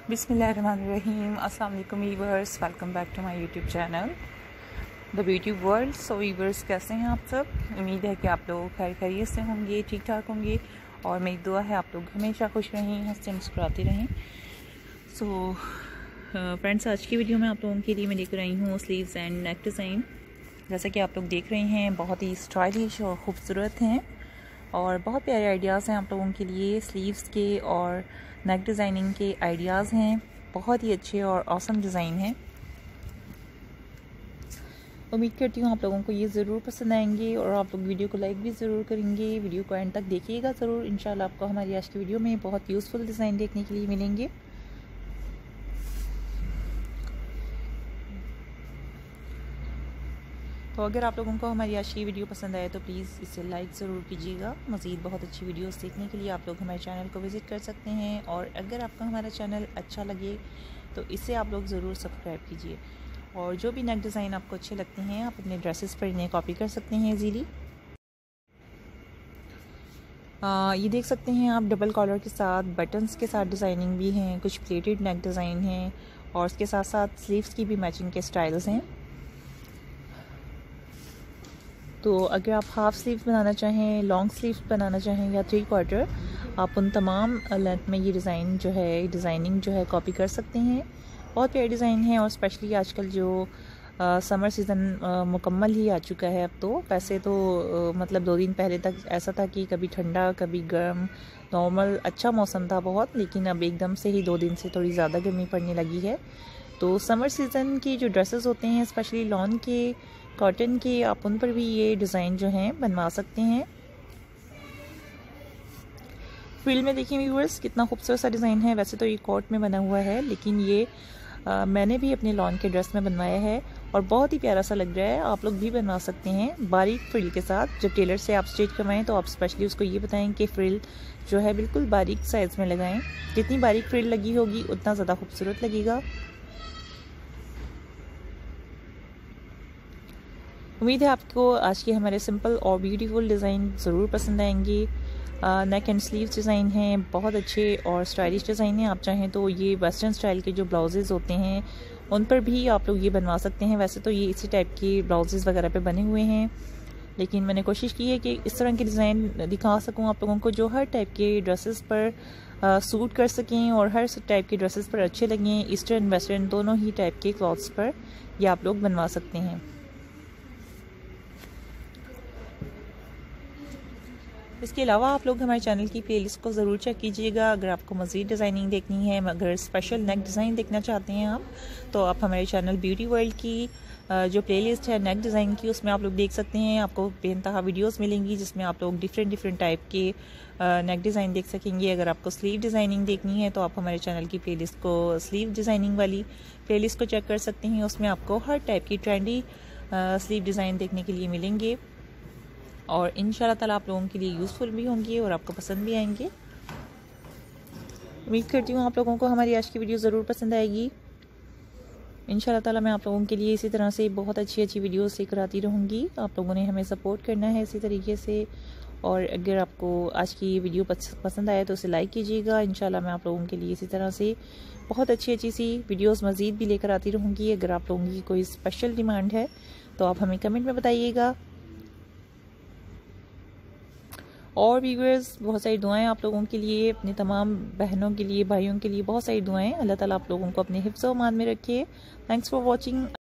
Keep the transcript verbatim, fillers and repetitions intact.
बिस्मिल्लाहिर्रहमानिर्रहीम। अस्सलाम वालेकुम viewers, welcome back to my YouTube channel the beauty world. So viewers, कैसे हैं आप सब? उम्मीद है कि आप लोग खैर खैरियत से होंगे, ठीक ठाक होंगे, और मेरी दुआ है आप लोग हमेशा खुश रहें, हंसते मुस्कुराते रहें। सो फ्रेंड्स, आज की वीडियो में आप लोगों के लिए मैं लेकर आई हूँ स्लीव्स एंड नेक डिज़ाइन। जैसा कि आप लोग देख रहे हैं, बहुत ही स्टाइलिश और ख़ूबसूरत हैं और बहुत प्यारे आइडियाज़ हैं आप लोगों के लिए। स्लीव्स के और नेक डिज़ाइनिंग के आइडियाज़ हैं, बहुत ही अच्छे और ऑसम डिज़ाइन हैं। उम्मीद करती हूँ आप लोगों को ये ज़रूर पसंद आएंगे और आप लोग वीडियो को लाइक भी ज़रूर करेंगे। वीडियो को एंड तक देखिएगा ज़रूर, इंशाल्लाह आपको हमारी आज की वीडियो में बहुत यूज़फुल डिज़ाइन देखने के लिए मिलेंगे। तो अगर आप लोगों को हमारी आज की वीडियो पसंद आए तो प्लीज़ इसे लाइक ज़रूर कीजिएगा। मज़ीद बहुत अच्छी वीडियोस देखने के लिए आप लोग हमारे चैनल को विज़िट कर सकते हैं, और अगर आपको हमारा चैनल अच्छा लगे तो इसे आप लोग ज़रूर सब्सक्राइब कीजिए। और जो भी नेक डिज़ाइन आपको अच्छे लगते हैं, आप अपने ड्रेसेस पर इन्हें कॉपी कर सकते हैं ईजीली। ये देख सकते हैं आप, डबल कॉलर के साथ बटन्स के साथ डिज़ाइनिंग भी हैं, कुछ प्लेटेड नेक डिज़ाइन हैं, और उसके साथ साथ स्लीव्स की भी मैचिंग के स्टाइल्स हैं। तो अगर आप हाफ़ स्लीव्स बनाना चाहें, लॉन्ग स्लीव्स बनाना चाहें या थ्री क्वार्टर, आप उन तमाम लेंथ में ये डिज़ाइन जो है डिज़ाइनिंग जो है कॉपी कर सकते हैं। बहुत प्यारे डिज़ाइन है, और स्पेशली आजकल जो आ, समर सीज़न मुकम्मल ही आ चुका है अब तो। वैसे तो आ, मतलब दो दिन पहले तक ऐसा था कि कभी ठंडा कभी गर्म, नॉर्मल अच्छा मौसम था बहुत, लेकिन अब एकदम से ही दो दिन से थोड़ी ज़्यादा गर्मी पड़ने लगी है। तो समर सीज़न की जो ड्रेसेस होते हैं, स्पेशली लॉन के, कॉटन के, आप उन पर भी ये डिज़ाइन जो हैं बनवा सकते हैं। फ्रिल में देखिए व्यूअर्स, कितना खूबसूरत सा डिज़ाइन है। वैसे तो ये कोट में बना हुआ है, लेकिन ये आ, मैंने भी अपने लॉन के ड्रेस में बनवाया है और बहुत ही प्यारा सा लग रहा है। आप लोग भी बनवा सकते हैं बारीक फ्रिल के साथ। जब टेलर से आप स्टिच करवाएं तो आप स्पेशली उसको ये बताएं कि फ्रिल जो है बिल्कुल बारीक साइज़ में लगाएं। जितनी बारीक फ्रिल लगी होगी उतना ज़्यादा खूबसूरत लगेगा। उम्मीद है आपको आज के हमारे सिंपल और ब्यूटीफुल डिज़ाइन ज़रूर पसंद आएंगे। नेक एंड स्लीव्स डिज़ाइन हैं, बहुत अच्छे और स्टाइलिश डिज़ाइन हैं। आप चाहें तो ये वेस्टर्न स्टाइल के जो ब्लाउजेज़ होते हैं उन पर भी आप लोग ये बनवा सकते हैं। वैसे तो ये इसी टाइप के ब्लाउजेज़ वगैरह पे बने हुए हैं, लेकिन मैंने कोशिश की है कि इस तरह के डिज़ाइन दिखा सकूँ आप लोगों को जो हर टाइप के ड्रेसेस पर आ, सूट कर सकें और हर टाइप के ड्रेसेस पर अच्छे लगें। ईस्टर्न वेस्टर्न दोनों ही टाइप के क्लॉथ्स पर ये आप लोग बनवा सकते हैं। इसके अलावा आप लोग हमारे चैनल की प्लेलिस्ट को ज़रूर चेक कीजिएगा। अगर आपको मज़ीद डिज़ाइनिंग देखनी है, अगर स्पेशल नेक डिज़ाइन देखना चाहते हैं आप, तो आप हमारे चैनल ब्यूटी वर्ल्ड की जो प्लेलिस्ट है नेक डिज़ाइन की, उसमें आप लोग देख सकते हैं। आपको बेनतहा वीडियोस मिलेंगी जिसमें आप लोग डिफरेंट डिफरेंट टाइप के नेक डिज़ाइन देख सकेंगे। अगर आपको स्लीव डिज़ाइनिंग देखनी है तो आप हमारे चैनल की प्लेलिस्ट को, स्लीव डिज़ाइनिंग वाली प्लेलिस्ट को चेक कर सकते हैं। उसमें आपको हर टाइप की ट्रेंडी स्लीव डिज़ाइन देखने के लिए मिलेंगे, और इंशाल्लाह ताला आप लोगों के लिए यूज़फुल भी होंगे और आपको पसंद भी आएंगे। उम्मीद करती हूँ आप लोगों को हमारी आज की वीडियो ज़रूर पसंद आएगी। इंशाल्लाह ताला मैं आप लोगों के लिए इसी तरह से बहुत अच्छी अच्छी वीडियोस लेकर आती रहूँगी। आप लोगों ने हमें सपोर्ट करना है इसी तरीके से, और अगर आपको आज की वीडियो पसंद आए तो उसे लाइक कीजिएगा। इंशाल्लाह मैं आप लोगों के लिए इसी तरह से बहुत अच्छी अच्छी सी वीडियोस मज़ीद भी लेकर आती रहूँगी। अगर आप लोगों की कोई स्पेशल डिमांड है तो आप हमें कमेंट में बताइएगा। और व्यूअर्स, बहुत सारी दुआएं आप लोगों के लिए, अपने तमाम बहनों के लिए, भाइयों के लिए बहुत सारी दुआएं। अल्लाह ताला आप लोगों को अपने हिफ्ज़ व अमान में रखे। Thanks for watching.